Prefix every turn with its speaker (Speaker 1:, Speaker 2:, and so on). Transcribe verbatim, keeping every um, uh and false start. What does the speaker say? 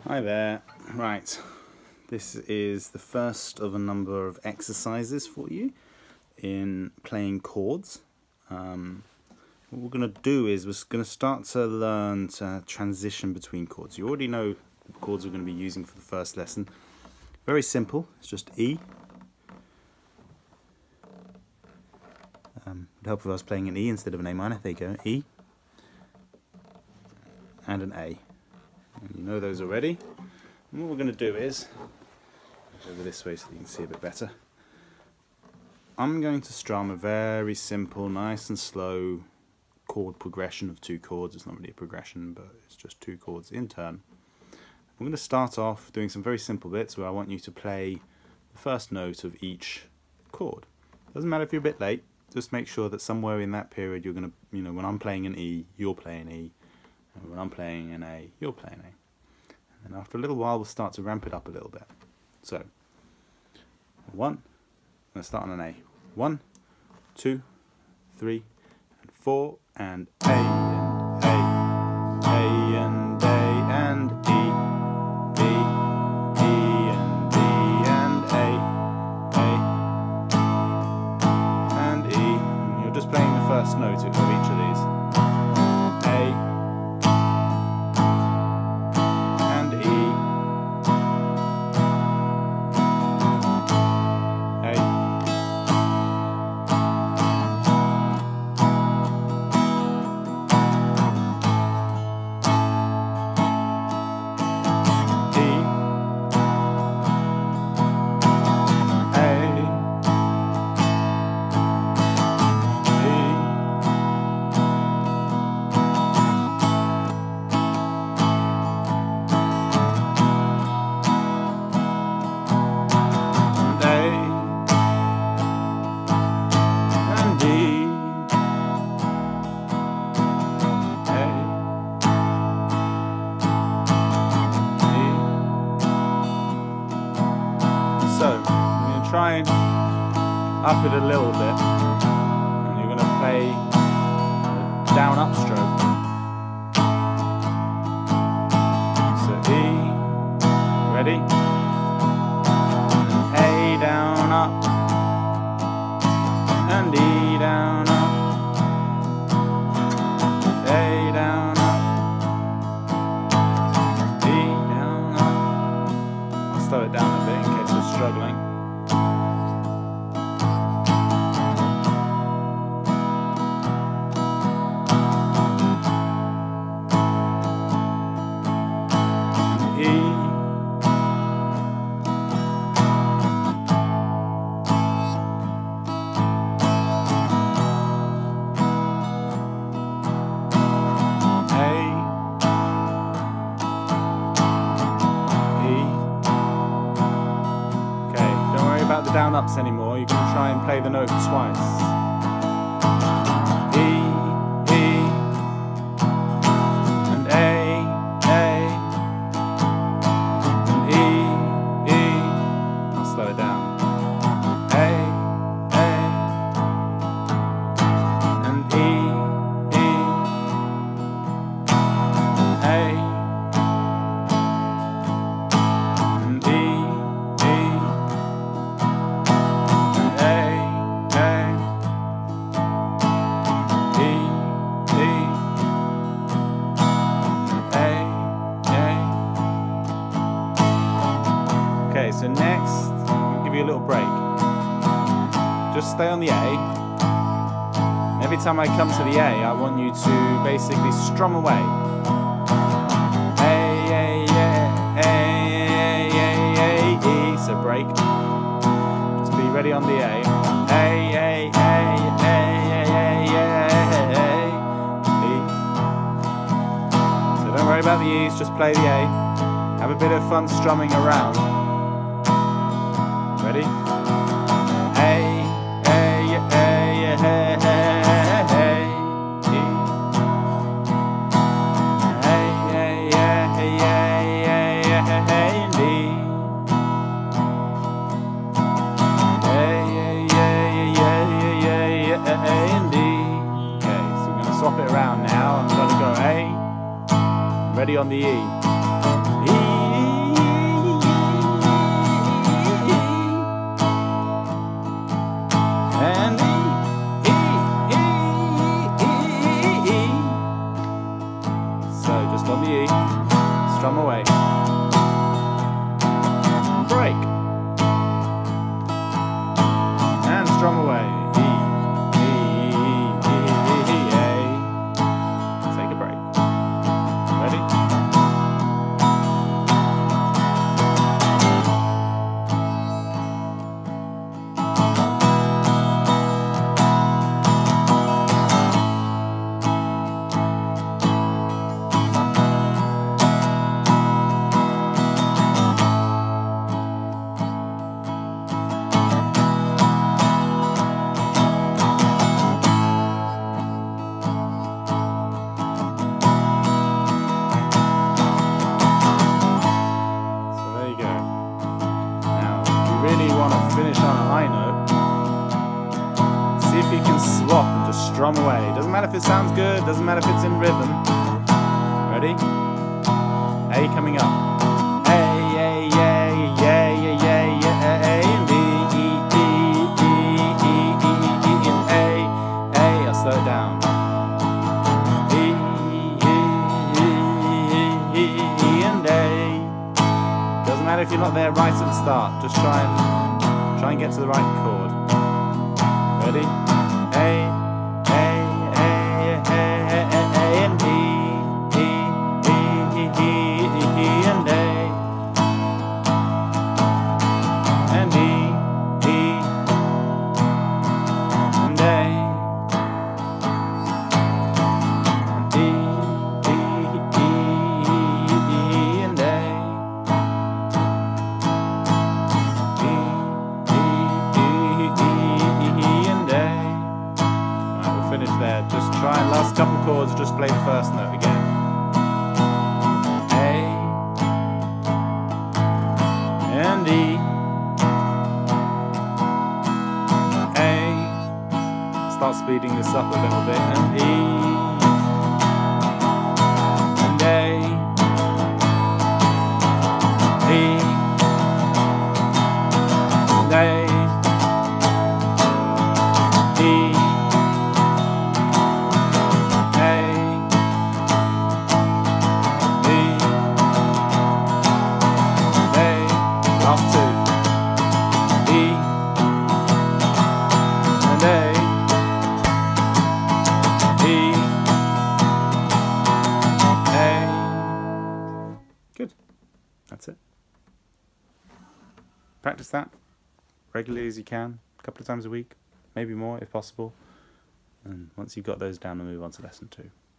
Speaker 1: Hi there. Right, this is the first of a number of exercises for you in playing chords. Um, what we're going to do is we're going to start to learn to transition between chords. You already know the chords we're going to be using for the first lesson. Very simple, it's just E. Um, it would help if I was playing an E instead of an A minor. There you go, E and an A. And you know those already. And what we're going to do is, over this way so you can see a bit better, I'm going to strum a very simple, nice and slow chord progression of two chords. It's not really a progression, but it's just two chords in turn. I'm going to start off doing some very simple bits where I want you to play the first note of each chord. Doesn't matter if you're a bit late, just make sure that somewhere in that period you're going to, you know, when I'm playing an E, you're playing E, and when I'm playing an A, you're playing A. And after a little while we'll start to ramp it up a little bit. So, one, let's start on an A. One, two, three, and four, and A, and A, A, and A, and E, E, E, and E, and A, A, and E. And you're just playing the first note of each of these. A, try and up it a little bit, and you're going to play a down up stroke. So E, ready? A down up, and E down up, A down up, E down up. I'll slow it down a bit in case you're struggling. About the down ups anymore, you're going to try and play the note twice. E, E, and A, A, and E, E. I'll slow it down. A, A, and E, E, A. Okay, so next, I'll give you a little break. Just stay on the A. And every time I come to the A, I want you to basically strum away. A, A, A, A, A, A, E. So break. Just be ready on the A. A, A, A, A, A, A, A, E. So don't worry about the E's, just play the A. Have a bit of fun strumming around. Ready? A, A, A, A, A, A, E. A, A, A, A, A, A, D. A, A, A, A, A, A, D. Okay, so we're going to swap it around now. I'm going to go A. Ready on the E. E. on the E, strum away, break, and strum away, E, E, E, E, A, take a break, ready? Really want to finish on a high note. See if you can swap and just strum away. Doesn't matter if it sounds good, doesn't matter if it's in rhythm. Ready? A coming up. A, A, A, A, A, A, A, A, and D, E, E, E, E, E, E, and A, A, I'll slow it down. E, E, E, E, and A. Doesn't matter if you're not there right at the start, just try and try and get to the right chord. Ready? A, A, A, A, A, A, and E, E, E, E, E, E, and A, and E, E, and A, and E, E, E, and A. Finish there. Just try and last couple chords, just play the first note again. A and E. A. Start speeding this up a little bit. And E and A. E and A. E. Last two. E and A. E. A. Good. That's it. Practice that regularly as you can, a couple of times a week, maybe more if possible. And once you've got those down, we'll move on to lesson two.